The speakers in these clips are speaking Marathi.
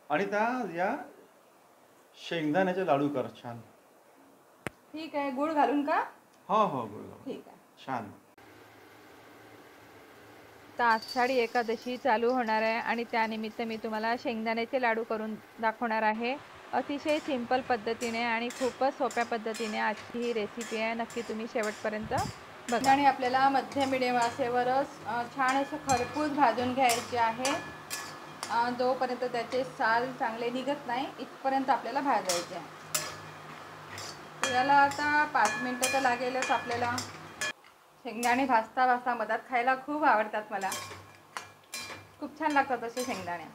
आणि त्या या शेंगदाण्याचे लाडू कर छान. ठीक आहे, गुळ घालून का? हो हो, गुळ घालून. ठीक आहे. छान. तर आषाढी एकादशी चालू होणार आहे आणि त्यानिमित्त मी तुम्हाला शेंगदाण्याचे लाडू करून दाखवणार आहे. अतिशय सिंपल पद्धतीने आणि खूपच सोप्या पद्धतीने आजची ही रेसिपी आहे. नक्की तुम्ही शेवटपर्यंत बघा. आणि आपल्याला मध्यम मिडियम आचेवरच छान असे खरपूस भाजून घ्यायचे आहे. जोपर्यंत त्याचे साल चांगले निघत नाही इथपर्यंत आपल्याला भाजायचे आहे. याला आता 5 मिनिटं तर लागेलच आपल्याला. शेंगदाणे भाजता भाजता मधात खायला खूप आवडतात मला. खूप छान लागतात असे शेंगदाणे.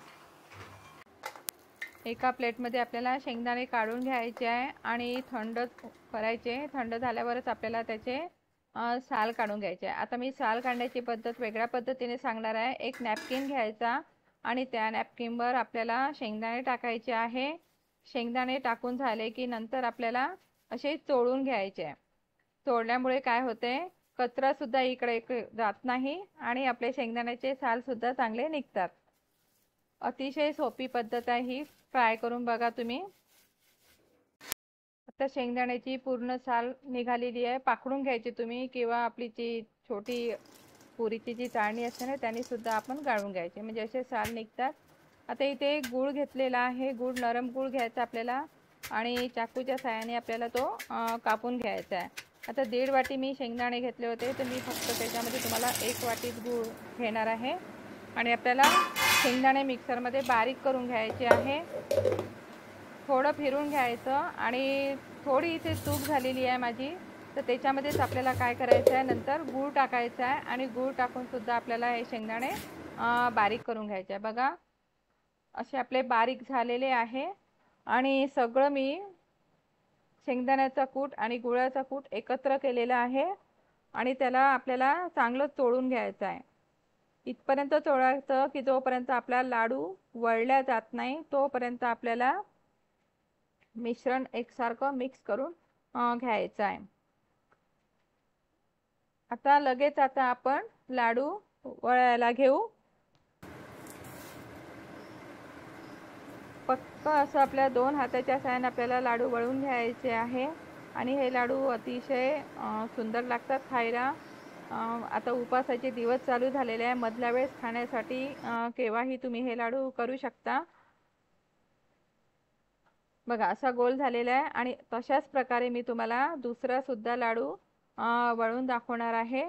एका प्लेटमध्ये आपल्याला शेंगदाणे काढून घ्यायचे आहे आणि थंड करायचे. थंड झाल्यावरच आपल्याला त्याचे साल काढून घ्यायचे आहे. आता मी साल काढण्याची पद्धत वेगळ्या पद्धतीने सांगणार आहे. एक नॅपकिन घ्यायचा आणि त्या नॅपकिनवर आपल्याला शेंगदाणे टाकायचे आहे. शेंगदाणे टाकून झाले की नंतर आपल्याला असे चोळून घ्यायचे आहे. चोळल्यामुळे काय होते, कचरा सुद्धा इकडे जात नाही आणि आपले शेंगदाण्याचे साल सुद्धा चांगले निघतात. अतिशय सोपी पद्धत आहे ही. ट्राय करून बघा तुम्ही. आता शेंगदाण्याची पूर्ण साल निघालेली आहे. पाखडून घ्यायची तुम्ही किंवा आपली जी छोटी पुरीची जी चाळणी असते ना त्याने सुद्धा आपण गाळून घ्यायचे, म्हणजे असे साल निघतात. आता इथे गूळ घेतलेला आहे. गूळ नरम गूळ घ्यायचा आपल्याला आणि चाकूच्या साहाय्याने आपल्याला तो कापून घ्यायचा आहे. आता 1.5 वाटी मी शेंगदाणे घेतले होते, तर मी फक्त त्याच्यामध्ये तुम्हाला 1 वाटीच गूळ घेणार आहे. आणि आपल्याला शेंगदाणे मिक्सरमध्ये बारीक करून घ्यायचे आहे. थोडं फिरून घ्यायचं आणि थोडी इथे चूक झालेली आहे माझी, तर त्याच्यामध्येच आपल्याला काय करायचं आहे, नंतर गूळ टाकायचा आहे आणि गूळ टाकून सुद्धा आपल्याला हे शेंगदाणे बारीक करून घ्यायचे आहे. बघा असे आपले बारीक झालेले आहे. आणि सगळं मी शेंगदाण्याचा कूट आणि गुळाचा कूट एकत्र केलेला आहे आणि त्याला आपल्याला चांगलं चोळून घ्यायचं आहे. इथपर्यंत चोळायचं की जोपर्यंत आपला लाडू वळल्या जात नाही तोपर्यंत आपल्याला मिश्रण एकसारखं मिक्स करून घ्यायचं आहे. आता लगेच आपण लाडू वळायला घेऊ. पक्का असं आपल्या 2 हाताच्या साहाय्याने आपल्याला लाडू वळून घ्यायचे आहे आणि हे लाडू अतिशय सुंदर लागतात खायला. आता उपासाचे दिवस चालू झालेले आहे. मधल्या वेळेस खाण्यासाठी केव्हाही तुम्ही हे लाडू करू शकता. बघा असा गोल झालेला आहे आणि तशाच प्रकारे मी तुम्हाला दुसरा सुद्धा लाडू वळून दाखवणार आहे.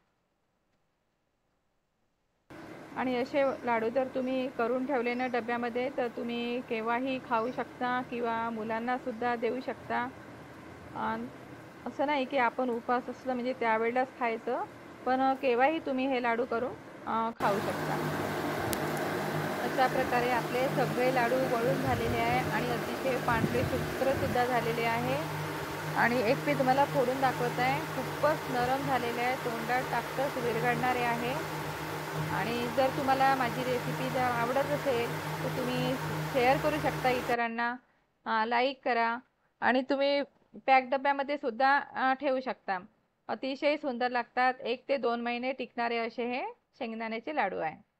आणि असे लाडू जर तुम्ही करून ठेवले ना डब्यामध्ये तर तुम्ही केव्हाही खाऊ शकता किंवा मुलांना सुद्धा देऊ शकता. असं नाही की आपण उपवास असलं म्हणजे त्यावेळेलाच खायचं, पण केव्हाही तुम्ही हे लाडू करून खाऊ शकता. अशा प्रकारे आपले सगळे लाडू वळून झालेले आहे आणि अतिशय पांढरे शुभ्र सुद्धा झालेले आहे. आणि एक मी तुम्हाला फोडून दाखवत आहे. खूपच नरम झालेले आहे, तोंडात टाकताच विरघळणारे आहे. आणि जर तुम्हाला माझी रेसिपी जर आवडत असेल तर तुम्ही शेअर करू शकता इतरांना, लाईक करा आणि तुम्ही पॅक डब्यामध्ये सुद्धा ठेवू शकता. अतिशय सुंदर लागतात. 1 ते 2 महिने टिकणारे असे हे शेंगदाण्याचे लाडू आहे.